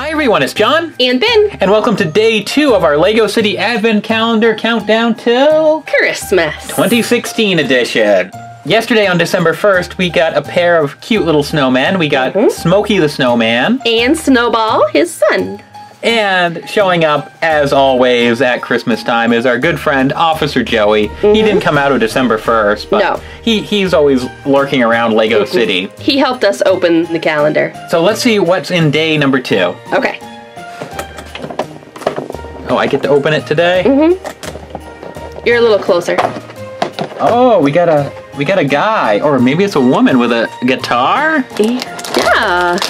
Hi everyone, it's John. And Ben. And welcome to day 2 of our LEGO City Advent Calendar Countdown till Christmas 2016 edition. Yesterday on December 1st, we got a pair of cute little snowmen. We got Smokey the Snowman. and Snowball, his son. And showing up, as always, at Christmas time is our good friend, Officer Joey. He didn't come out on December 1st, but No. he's always lurking around LEGO City. He helped us open the calendar. So let's see what's in day number 2. Okay. Oh, I get to open it today? You're a little closer. Oh, we got a guy, or maybe it's a woman with a guitar? Yeah.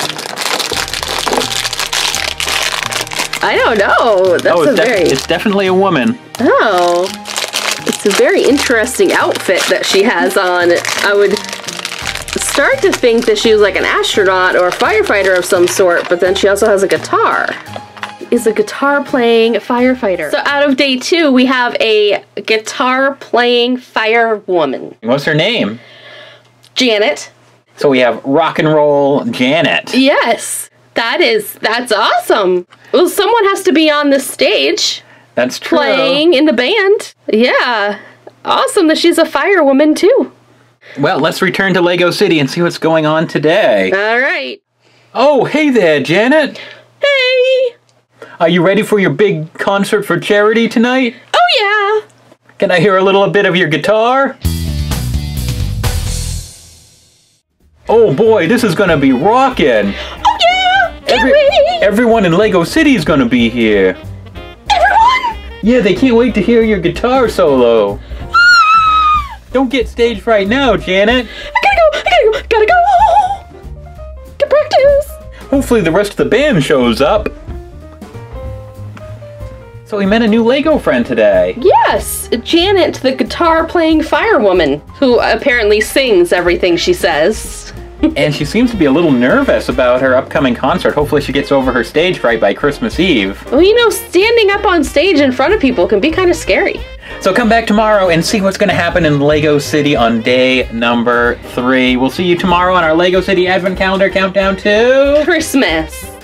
I don't know. That's it's definitely a woman. Oh. It's a very interesting outfit that she has on. I would start to think that she was like an astronaut or a firefighter of some sort, but then she also has a guitar. Is a guitar-playing firefighter. So out of day 2, we have a guitar-playing firewoman. What's her name? Janet. So we have Rock and Roll Janet. Yes. That's awesome. Well, someone has to be on the stage. That's true. Playing in the band. Yeah. Awesome that she's a firewoman too. Well, let's return to LEGO City and see what's going on today. All right. Oh, hey there, Janet. Hey. Are you ready for your big concert for charity tonight? Oh yeah. Can I hear a little bit of your guitar? Oh boy, this is gonna be rockin'. Oh yeah. Can't wait. Everyone in LEGO City is gonna be here. Everyone. Yeah, they can't wait to hear your guitar solo. Don't get stage fright now, Janet. I gotta go. Get practice. Hopefully the rest of the band shows up. So we met a new LEGO friend today. Yes, Janet, the guitar-playing firewoman, who apparently sings everything she says. And she seems to be a little nervous about her upcoming concert. Hopefully she gets over her stage fright by Christmas Eve. Well, you know, standing up on stage in front of people can be kind of scary. So come back tomorrow and see what's going to happen in LEGO City on day number 3. We'll see you tomorrow on our LEGO City Advent Calendar Countdown to Christmas.